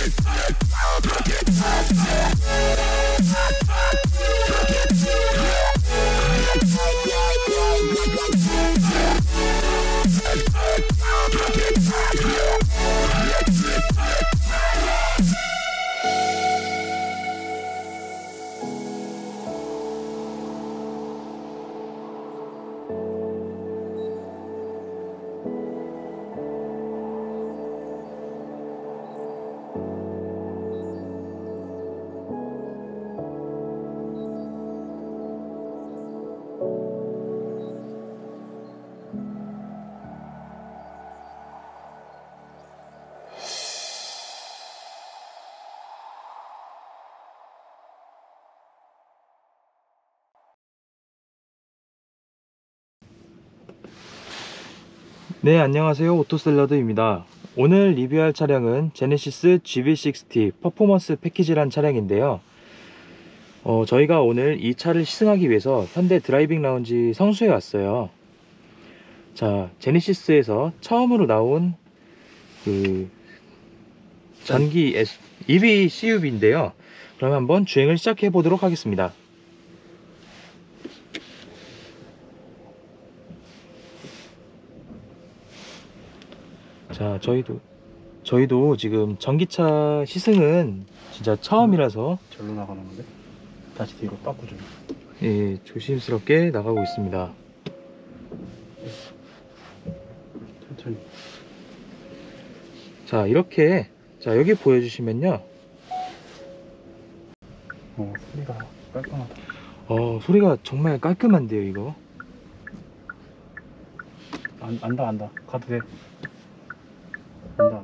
네, 안녕하세요. 오토샐러드입니다. 오늘 리뷰할 차량은 제네시스 GV60 퍼포먼스 패키지란 차량인데요. 저희가 오늘 이 차를 시승하기 위해서 현대 드라이빙 라운지 성수에 왔어요. 자, 제네시스에서 처음으로 나온 그 전기 EV CUV인데요. 그럼 한번 주행을 시작해 보도록 하겠습니다. 자, 저희도 지금 전기차 시승은 진짜 처음이라서 절로 나가는 건데 다시 뒤로 빠꾸죠. 예, 조심스럽게 나가고 있습니다. 천천히. 자, 이렇게 여기 보여주시면요, 소리가 깔끔하다. 소리가 정말 깔끔한데요. 이거 안다 가도 돼. 안다.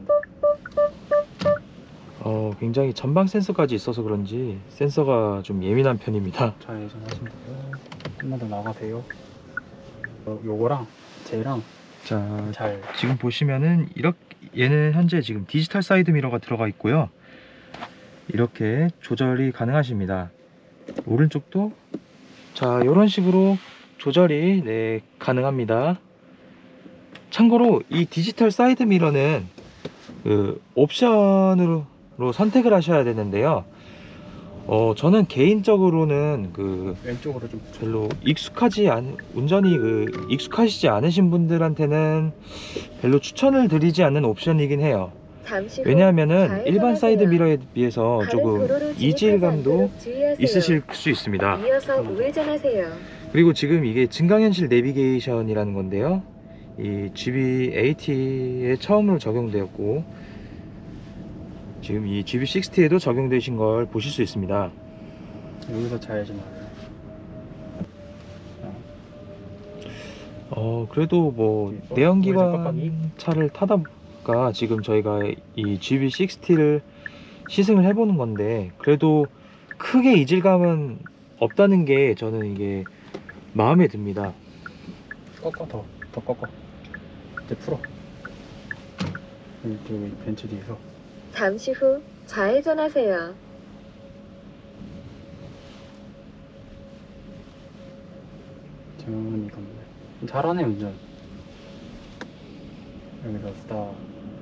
굉장히 전방 센서까지 있어서 그런지 센서가 좀 예민한 편입니다. 좌회전 하시면 돼요. 한번 더 나가세요. 요거랑 쟤랑 자, 잘 지금 보시면은 얘는 현재 지금 디지털 사이드 미러가 들어가 있고요. 이렇게 조절이 가능하십니다. 오른쪽도 자, 이런 식으로 조절이 가능합니다. 참고로 이 디지털 사이드 미러는 옵션으로 선택을 하셔야 되는데요. 저는 개인적으로는 왼쪽으로 좀 별로 운전이 익숙하시지 않으신 분들한테는 별로 추천을 드리지 않는 옵션이긴 해요. 왜냐하면은 일반 사이드 미러에 비해서 조금 이질감도 있으실 수 있습니다. 이어서 우회전하세요. 그리고 지금 이게 증강현실 내비게이션이라는 건데요, 이 GV80에 처음으로 적용되었고 지금 이 GV60에도 적용되신 걸 보실 수 있습니다. 여기서 좌회전하세요. 그래도 뭐 내연기관 차를 타다 보니까 지금 저희가 이 GV60를 시승을 해보는 건데, 그래도 크게 이질감은 없다는 게 저는 이게 마음에 듭니다. 꺾어, 더 꺾어. 이제 풀어. 여기 벤츠 뒤에서 잠시 후 좌회전하세요. 천천히 갑니다. 잘하네 운전. 여기서 스탑.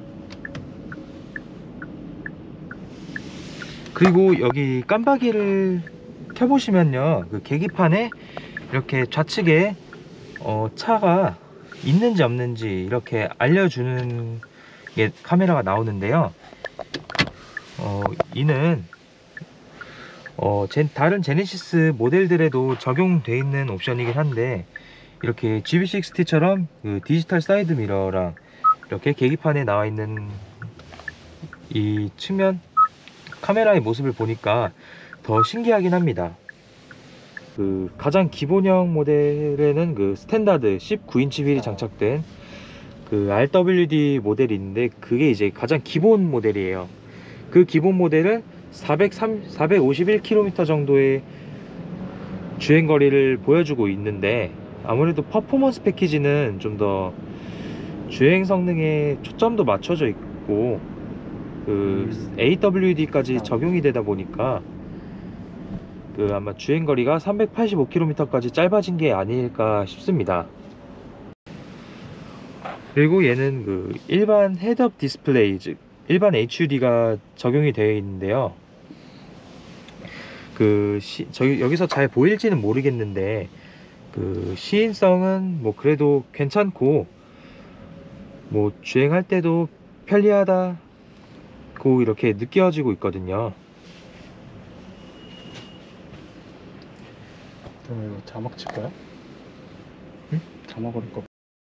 그리고 여기 깜빡이를 켜보시면요, 그 계기판에 이렇게 좌측에 차가 있는지 없는지 이렇게 알려주는 게 카메라가 나오는데요. 이는 다른 제네시스 모델들에도 적용되어 있는 옵션이긴 한데, 이렇게 GV60처럼 그 디지털 사이드 미러랑 이렇게 계기판에 나와 있는 이 측면 카메라의 모습을 보니까 더 신기하긴 합니다. 그 가장 기본형 모델에는 그 스탠다드 19인치 휠이 장착된 그 RWD 모델이 있는데, 그게 이제 가장 기본 모델이에요. 그 기본 모델은 451km 정도의 주행거리를 보여주고 있는데, 아무래도 퍼포먼스 패키지는 좀 더 주행 성능에 초점도 맞춰져 있고 그 AWD까지 적용이 되다 보니까 아마 주행거리가 385km까지 짧아진 게 아닐까 싶습니다. 그리고 얘는 일반 헤드업 디스플레이, 즉 일반 HUD가 적용이 되어 있는데요. 여기서 잘 보일지는 모르겠는데 그 시인성은 뭐 그래도 괜찮고 뭐 주행할 때도 편리하다고 이렇게 느껴지고 있거든요. 너 이거 자막 칠 거야? 응? 자막 올 거.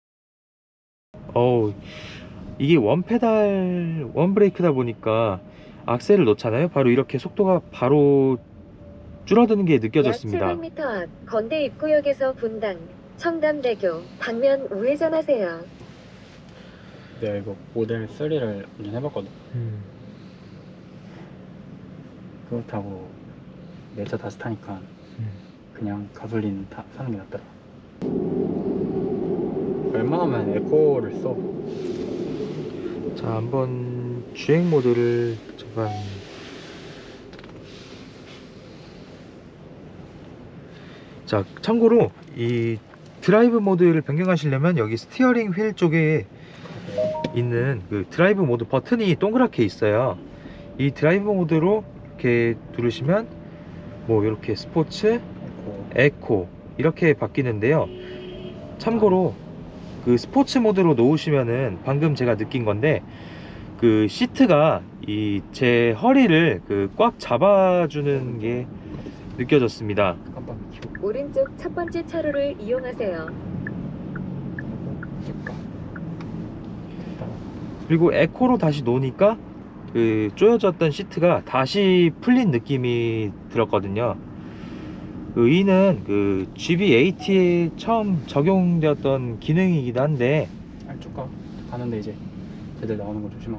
이게 원 브레이크다 보니까 악셀을 놓잖아요. 바로 이렇게 속도가 바로 줄어드는 게 약 느껴졌습니다. 700m 앞 건대 입구역에서 분당, 청담대교 방면 우회전하세요. 내가 이거 모델 3를 운전해봤거든. 그거 타고 내 차 다시 타니까 그냥 가솔린 사는 게 낫더라. 웬만하면 에코를 써. 자, 한번 주행 모드를 잠깐. 자, 참고로 이 드라이브 모드를 변경하시려면 여기 스티어링 휠 쪽에 있는 그 드라이브 모드 버튼이 동그랗게 있어요. 이 드라이브 모드로 이렇게 누르시면 뭐 이렇게 스포츠, 에코 이렇게 바뀌는데요. 참고로 그 스포츠 모드로 놓으시면은 방금 제가 느낀 건데 그 시트가 이 제 허리를 그 꽉 잡아주는 게 느껴졌습니다. 깜빡 켜고 오른쪽 첫 번째 차로를 이용하세요. 됐다. 그리고 에코로 다시 놓으니까 그 조여졌던 시트가 다시 풀린 느낌이 들었거든요. 그 이는 그 GV80에 처음 적용되었던 기능이기도 한데 쭉 가. 가는데 이제 쟤들 나오는 거 조심하고.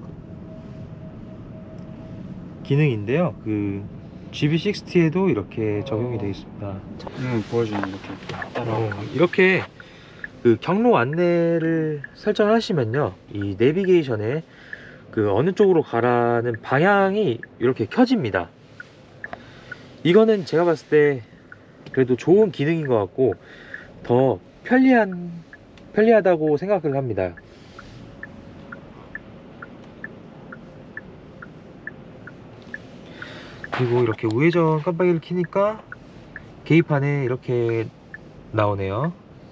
기능인데요. 그 GV60에도 이렇게 적용이 되어 있습니다. 보여주는 이렇게 따라. 이렇게 그 경로 안내를 설정하시면요, 이 내비게이션에 그 어느 쪽으로 가라는 방향이 이렇게 켜집니다. 이거는 제가 봤을 때 그래도 좋은 기능인 것 같고 더 편리하다고 생각을 합니다. 그리고 이렇게 우회전 깜빡이를 켜니까 계기판에 이렇게 나오네요.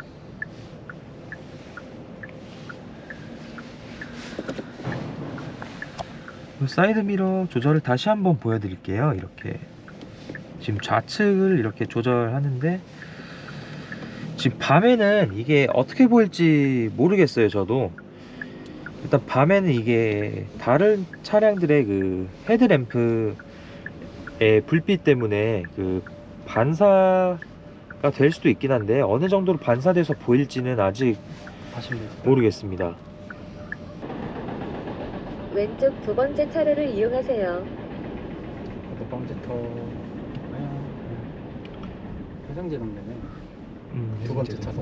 사이드 미러 조절을 다시 한번 보여드릴게요. 이렇게 지금 좌측을 이렇게 조절하는데 지금 밤에는 이게 어떻게 보일지 모르겠어요. 저도 일단 밤에는 이게 다른 차량들의 그 헤드램프의 불빛 때문에 그 반사가 될 수도 있긴 한데 어느 정도로 반사돼서 보일지는 아직 모르겠습니다. 왼쪽 두 번째 차로를 이용하세요. 두 번째 터 해상제동되네. 두 번째 차선.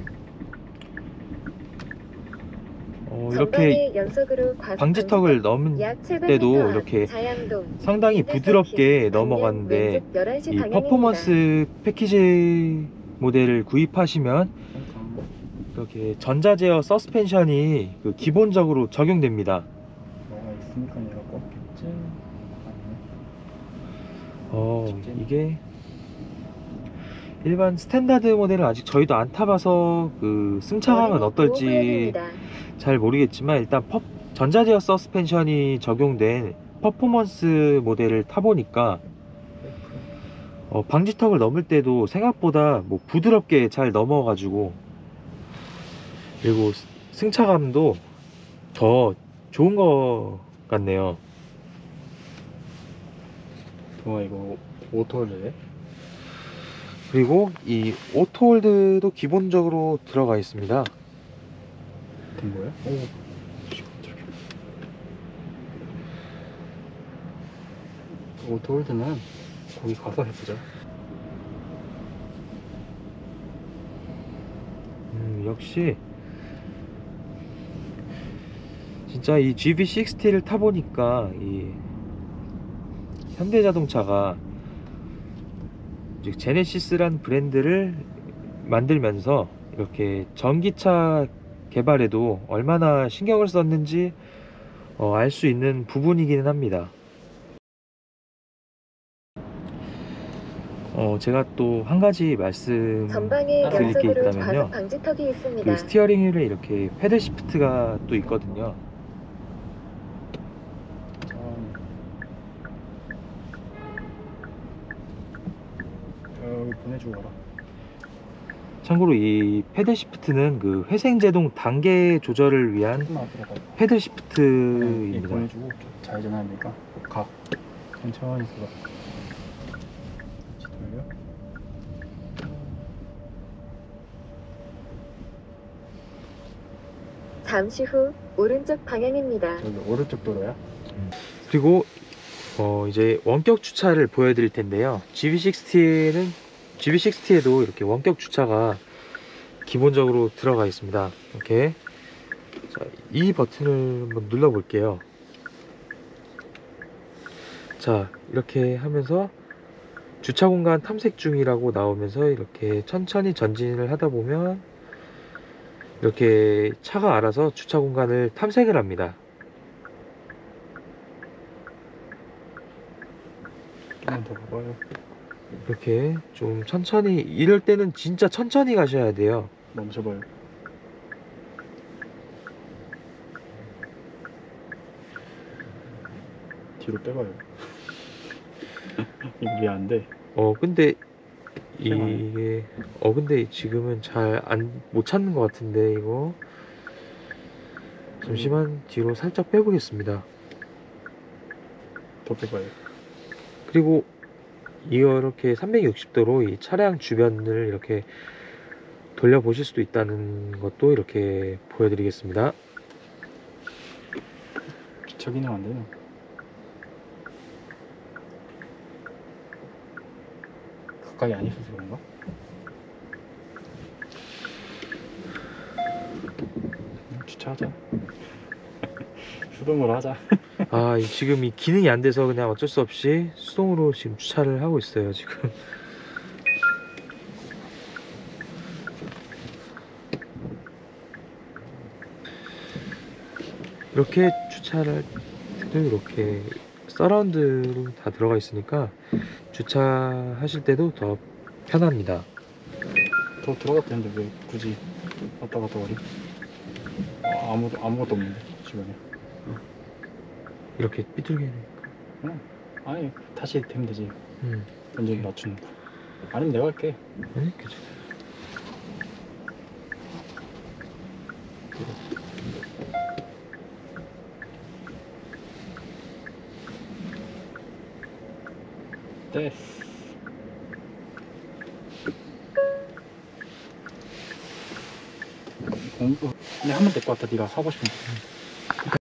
이렇게 전방에 연속으로 과속 방지턱을 넘은 약 700m 때도 앞 이렇게 자양동, 상당히 인터세킹, 부드럽게 방면 넘어가는데 왼쪽 11시 이 방향입니다. 퍼포먼스 패키지 모델을 구입하시면 이렇게 전자제어 서스펜션이 그 기본적으로 적용됩니다. 뭐가 있으니까 얘가 꺾겠지. 이게 일반 스탠다드 모델은 아직 저희도 안 타봐서 그 승차감은 어린이 어떨지 보호구역입니다. 잘 모르겠지만 일단 전자제어 서스펜션이 적용된 퍼포먼스 모델을 타보니까 방지턱을 넘을 때도 생각보다 뭐 부드럽게 잘 넘어가지고 그리고 승차감도 더 좋은 것 같네요. 이거 오토홀드네. 그리고 이 오토홀드도 기본적으로 들어가 있습니다. 된 거야? 오토홀드는 거기 가서 해보자. 역시 진짜 이 GV60를 타보니까 이 현대자동차가 즉 제네시스란 브랜드를 만들면서 이렇게 전기차 개발에도 얼마나 신경을 썼는지 알 수 있는 부분이기는 합니다. 제가 또 한 가지 말씀 전방에 드릴 게 연속으로 있다면요. 과속 방지턱이 있습니다. 그 스티어링 휠에 이렇게 패들 시프트가 또 있거든요. 여기 보내주고 가라. 참고로 이 패들 시프트는 그 회생제동 단계 조절을 위한 조금만 앞으로 가. 패들 얘 시프트입니다. 보내주고 좌회전하니까 가. 천천히 들어. 돌려. 잠시 후 오른쪽 방향입니다. 저기 오른쪽 도로야? 그리고 이제 원격 주차를 보여드릴 텐데요. GV60에도 이렇게 원격 주차가 기본적으로 들어가 있습니다. 이렇게 자, 이 버튼을 한번 눌러 볼게요. 자, 이렇게 하면서 주차 공간 탐색 중이라고 나오면서 이렇게 천천히 전진을 하다 보면 이렇게 차가 알아서 주차 공간을 탐색을 합니다. 한번 더 봐봐요. 이렇게 좀 천천히, 이럴 때는 진짜 천천히 가셔야 돼요. 멈춰봐요. 뒤로 빼봐요. 이거 왜 안 돼? 근데 이게 근데 지금은 잘 못 찾는 것 같은데 이거 잠시만 뒤로 살짝 빼보겠습니다. 더 빼봐요. 그리고 이렇게 360도로 이 차량 주변을 이렇게 돌려보실 수도 있다는 것도 이렇게 보여드리겠습니다. 주차 기능 안 되네. 가까이 안 있어서 그런가? 주차하자. 수동으로 하자. 지금 이 기능이 안 돼서 그냥 어쩔 수 없이 수동으로 지금 주차를 하고 있어요, 지금. 이렇게 주차를 할 때도 이렇게 서라운드로 다 들어가 있으니까 주차하실 때도 더 편합니다. 더 들어가도 되는데 왜 굳이 왔다 갔다 거리? 아무것도 없는데 주변에. 이렇게 삐뚤게 아니 다시 되면 되지. 완전 오케이. 맞추는 거. 아니면 내가 할게. 네, 괜찮아요. 됐어. 근데 하면 될 것 같아. 네가 하고 싶은 거.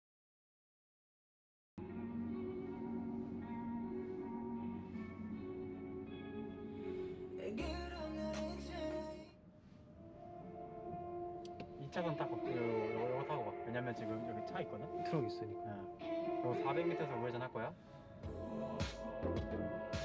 이 차선 딱 이거 타고 가. 왜냐면 지금 여기 차 있거든. 트럭 있으니까. 400m에서 우회전 할 거야.